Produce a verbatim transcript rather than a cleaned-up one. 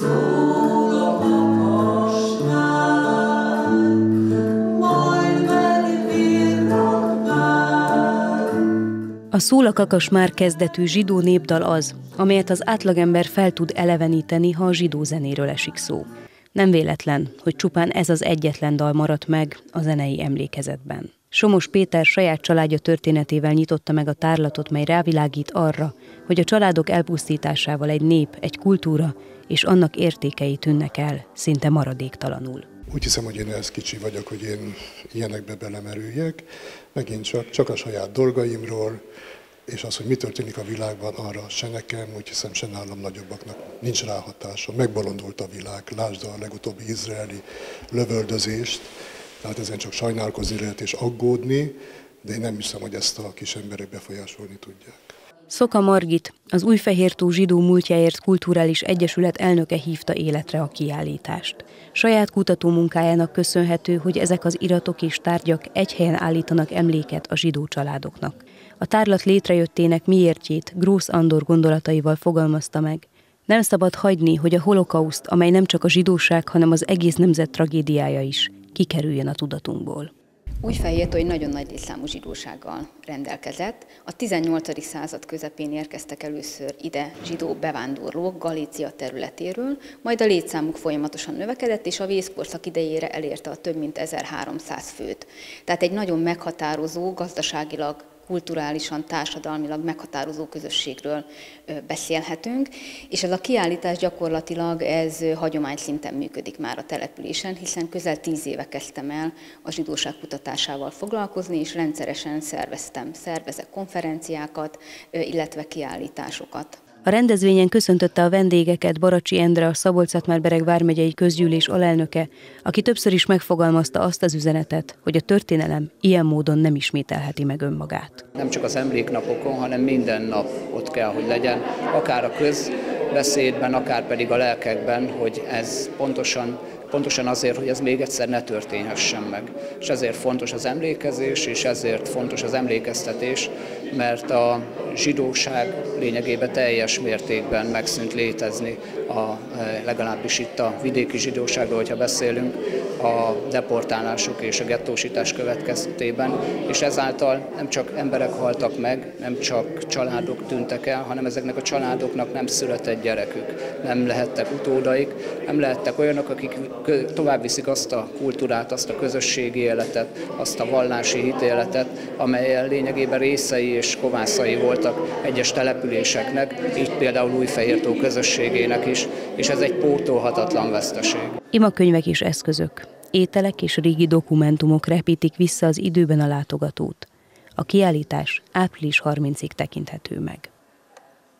A Szól a kakas már kezdetű zsidó népdal az, amelyet az átlagember fel tud eleveníteni, ha a zsidó zenéről esik szó. Nem véletlen, hogy csupán ez az egyetlen dal maradt meg a zenei emlékezetben. Somos Péter saját családja történetével nyitotta meg a tárlatot, mely rávilágít arra, hogy a családok elpusztításával egy nép, egy kultúra és annak értékei tűnnek el szinte maradéktalanul. Úgy hiszem, hogy én ehhez kicsi vagyok, hogy én ilyenekbe belemerüljek. Megint csak, csak a saját dolgaimról, és az, hogy mi történik a világban, arra se nekem, úgy hiszem, se nálam nagyobbaknak nincs ráhatása. Megbolondult a világ, lásd a legutóbbi izraeli lövöldözést, tehát ezen csak sajnálkozni lehet és aggódni, de én nem hiszem, hogy ezt a kis emberek befolyásolni tudják. Szoka Margit, az Újfehértó Zsidó Múltjáért Kulturális Egyesület elnöke hívta életre a kiállítást. Saját kutatómunkájának köszönhető, hogy ezek az iratok és tárgyak egy helyen állítanak emléket a zsidó családoknak. A tárlat létrejöttének miértjét Grósz Andor gondolataival fogalmazta meg. Nem szabad hagyni, hogy a holokauszt, amely nem csak a zsidóság, hanem az egész nemzet tragédiája is, kikerüljön a tudatunkból. Újfehértó egy nagyon nagy létszámú zsidósággal rendelkezett. A tizennyolcadik század közepén érkeztek először ide zsidó bevándorlók Galícia területéről, majd a létszámuk folyamatosan növekedett, és a vészkorszak idejére elérte a több mint ezerháromszáz főt. Tehát egy nagyon meghatározó, gazdaságilag, kulturálisan, társadalmilag meghatározó közösségről beszélhetünk, és ez a kiállítás gyakorlatilag ez hagyományszinten működik már a településen, hiszen közel tíz éve kezdtem el a zsidóság kutatásával foglalkozni, és rendszeresen szerveztem, szervezek konferenciákat, illetve kiállításokat. A rendezvényen köszöntötte a vendégeket Baracsi Endre, a Szabolcs-Szatmár-Bereg vármegyei közgyűlés alelnöke, aki többször is megfogalmazta azt az üzenetet, hogy a történelem ilyen módon nem ismételheti meg önmagát. Nem csak az emléknapokon, hanem minden nap ott kell, hogy legyen, akár a közbeszédben, akár pedig a lelkekben, hogy ez pontosan Pontosan azért, hogy ez még egyszer ne történhessen meg. És ezért fontos az emlékezés, és ezért fontos az emlékeztetés, mert a zsidóság lényegében teljes mértékben megszűnt létezni, a, legalábbis itt a vidéki zsidóságról, hogyha beszélünk, a deportálások és a gettósítás következtében, és ezáltal nem csak emberek haltak meg, nem csak családok tűntek el, hanem ezeknek a családoknak nem született gyerekük, nem lehettek utódaik, nem lehettek olyanok, akik tovább viszik azt a kultúrát, azt a közösségi életet, azt a vallási hitéletet, amelyen lényegében részei és kovászai voltak egyes településeknek, így például Újfehértó közösségének is, és ez egy pótolhatatlan veszteség. Imakönyvek és eszközök, ételek és régi dokumentumok repítik vissza az időben a látogatót. A kiállítás április harmincadikáig tekinthető meg.